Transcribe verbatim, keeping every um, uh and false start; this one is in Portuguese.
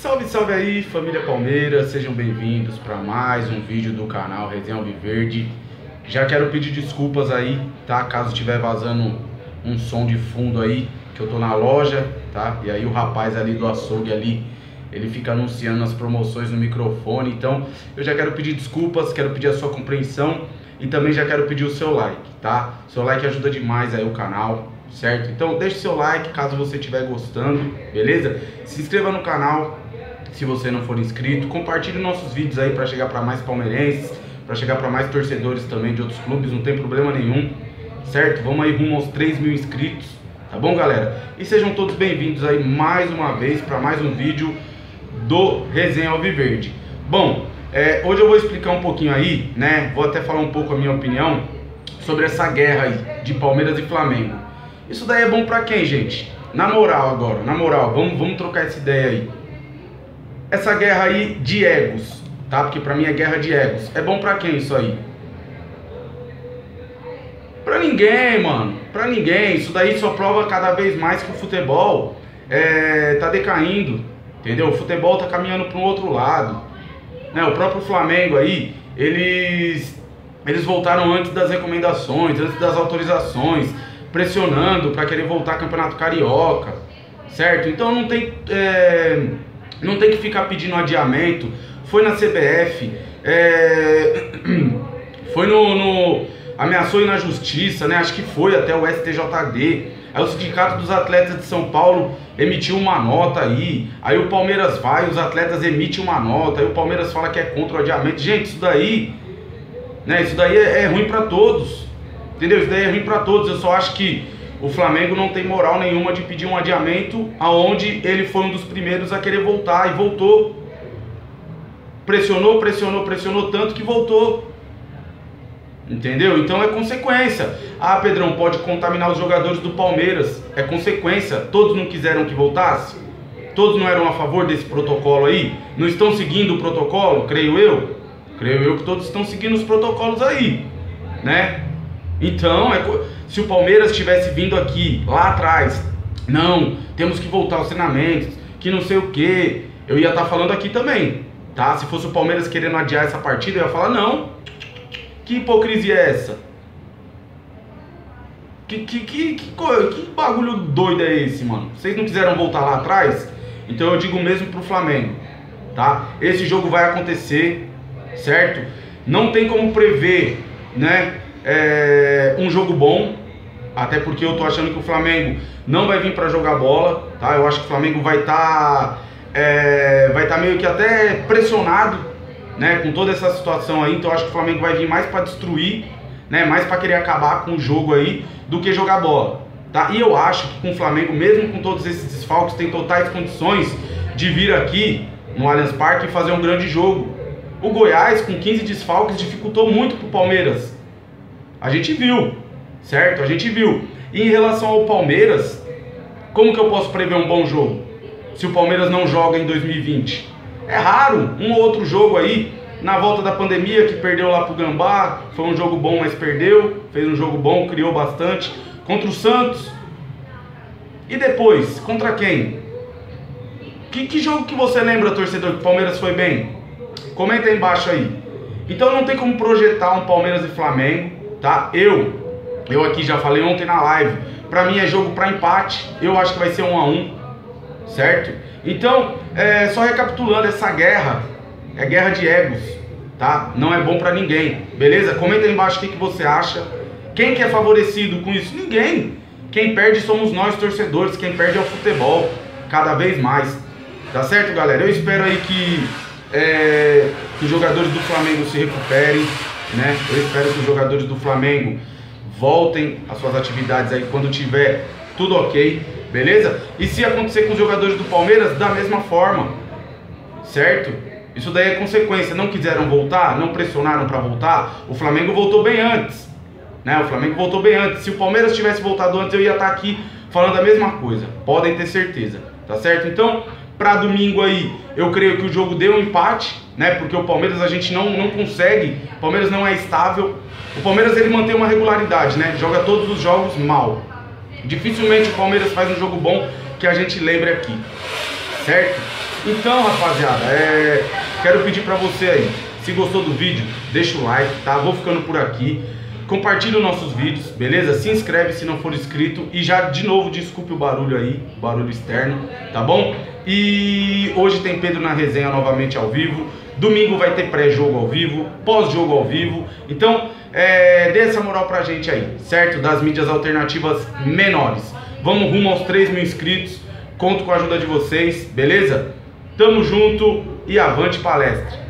Salve, salve aí, família Palmeiras, sejam bem-vindos para mais um vídeo do canal Resenha Alviverde. Já quero pedir desculpas aí, tá? Caso estiver vazando um som de fundo aí, que eu tô na loja, tá? E aí o rapaz ali do açougue ali, ele fica anunciando as promoções no microfone. Então eu já quero pedir desculpas, quero pedir a sua compreensão e também já quero pedir o seu like, tá? Seu like ajuda demais aí o canal, certo? Então deixe seu like caso você estiver gostando, beleza? Se inscreva no canal se você não for inscrito, compartilhe nossos vídeos aí para chegar para mais palmeirenses, para chegar para mais torcedores também de outros clubes, não tem problema nenhum, certo? Vamos aí rumo aos três mil inscritos, tá bom, galera? E sejam todos bem-vindos aí mais uma vez para mais um vídeo do Resenha Alviverde. Bom, é, hoje eu vou explicar um pouquinho aí, né? Vou até falar um pouco a minha opinião sobre essa guerra aí de Palmeiras e Flamengo. Isso daí é bom pra quem, gente? Na moral agora, na moral, vamos, vamos trocar essa ideia aí. Essa guerra aí de egos, tá? Porque pra mim é guerra de egos. É bom pra quem isso aí? Pra ninguém, mano. Pra ninguém. Isso daí só prova cada vez mais que o futebol é, tá decaindo, entendeu? O futebol tá caminhando para um outro lado, né? O próprio Flamengo aí, eles, eles voltaram antes das recomendações, antes das autorizações, pressionando para querer voltar ao Campeonato Carioca, certo? Então não tem, é, não tem que ficar pedindo adiamento. Foi na C B F, é, foi no, no... ameaçou ir na justiça, né? Acho que foi até o S T J D. Aí o Sindicato dos Atletas de São Paulo emitiu uma nota aí. Aí o Palmeiras vai, os atletas emitem uma nota. Aí o Palmeiras fala que é contra o adiamento. Gente, isso daí, né? Isso daí é, é ruim pra todos. Entendeu? Isso daí é ruim pra todos. Eu só acho que o Flamengo não tem moral nenhuma de pedir um adiamento aonde ele foi um dos primeiros a querer voltar e voltou. Pressionou, pressionou, pressionou tanto que voltou. Entendeu? Então é consequência. Ah, Pedrão, pode contaminar os jogadores do Palmeiras. É consequência. Todos não quiseram que voltasse? Todos não eram a favor desse protocolo aí? Não estão seguindo o protocolo? Creio eu. Creio eu que todos estão seguindo os protocolos aí, né? Então, é, se o Palmeiras tivesse vindo aqui, lá atrás, não, temos que voltar aos treinamentos, que não sei o que, eu ia estar falando aqui também, tá? Se fosse o Palmeiras querendo adiar essa partida, eu ia falar, não, que hipocrisia é essa? Que, que, que, que, que bagulho doido é esse, mano? Vocês não quiseram voltar lá atrás? Então eu digo mesmo pro Flamengo, tá? Esse jogo vai acontecer, certo? Não tem como prever, né? É um jogo bom, até porque eu tô achando que o Flamengo não vai vir para jogar bola, tá? Eu acho que o Flamengo vai estar tá, é, vai estar tá meio que até pressionado, né, com toda essa situação aí. Então eu acho que o Flamengo vai vir mais para destruir, né, mais para querer acabar com o jogo aí do que jogar bola, tá? E eu acho que com o Flamengo, mesmo com todos esses desfalques, tem totais condições de vir aqui no Allianz Parque e fazer um grande jogo. O Goiás com quinze desfalques dificultou muito pro Palmeiras. A gente viu, certo? A gente viu. E em relação ao Palmeiras, como que eu posso prever um bom jogo se o Palmeiras não joga em dois mil e vinte? É raro, um ou outro jogo aí, na volta da pandemia, que perdeu lá pro Gambá, foi um jogo bom, mas perdeu, fez um jogo bom, criou bastante, contra o Santos. E depois, contra quem? Que, que jogo que você lembra, torcedor, que o Palmeiras foi bem? Comenta aí embaixo aí. Então não tem como projetar um Palmeiras e Flamengo, tá? Eu, eu aqui já falei ontem na live, pra mim é jogo pra empate, eu acho que vai ser um a um, certo? Então, é, só recapitulando, essa guerra é guerra de egos, tá? Não é bom pra ninguém, beleza? Comenta aí embaixo o que, que você acha. Quem que é favorecido com isso? Ninguém. Quem perde somos nós, torcedores. Quem perde é o futebol, cada vez mais. Tá certo, galera? Eu espero aí que, é, que os jogadores do Flamengo se recuperem, né? Eu espero que os jogadores do Flamengo voltem às suas atividades aí quando tiver tudo ok, beleza? E se acontecer com os jogadores do Palmeiras, da mesma forma, certo? Isso daí é consequência. Não quiseram voltar, não pressionaram para voltar. O Flamengo voltou bem antes, né? O Flamengo voltou bem antes. Se o Palmeiras tivesse voltado antes, eu ia estar aqui falando a mesma coisa. Podem ter certeza, tá certo? Então, para domingo aí, eu creio que o jogo deu um empate, né? Porque o Palmeiras a gente não, não consegue, o Palmeiras não é estável. O Palmeiras ele mantém uma regularidade, né? Joga todos os jogos mal. Dificilmente o Palmeiras faz um jogo bom que a gente lembre aqui. certo? Então, rapaziada, é... quero pedir pra você aí, se gostou do vídeo, deixa o like, tá? Vou ficando por aqui. Compartilhe os nossos vídeos, beleza? Se inscreve se não for inscrito. E já, de novo, desculpe o barulho aí, barulho externo, tá bom? E hoje tem Pedro na resenha novamente ao vivo. Domingo vai ter pré-jogo ao vivo, pós-jogo ao vivo. Então, é, dê essa moral pra gente aí, certo? Das mídias alternativas menores. Vamos rumo aos três mil inscritos. Conto com a ajuda de vocês, beleza? Tamo junto e avante palestra!